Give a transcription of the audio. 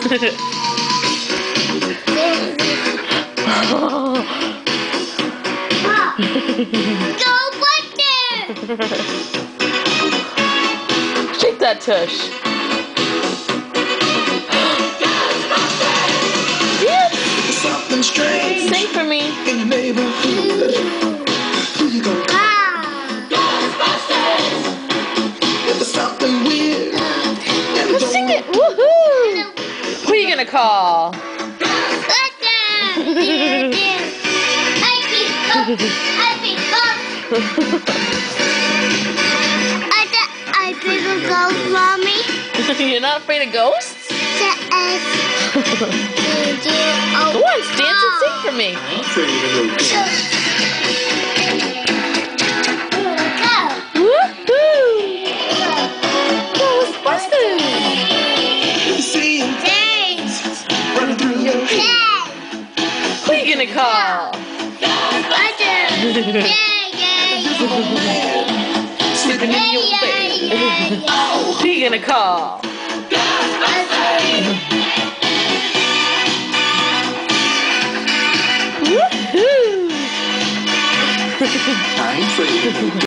Go Wonder! Shake that tush. Yes. Something strange Sing for me. in your neighborhood. Who you gonna call? If there's something weird and Let's sing it. Woohoo! Who are you gonna call? I big a ghost, Mommy. You're not afraid of ghosts? Go Go on, dance and sing for me. Woohoo! Ghostbusters! seeing things running through your head. Who are you gonna call? Sleeping in your bed. Who are you gonna call? Woohoo! I ain't afraid.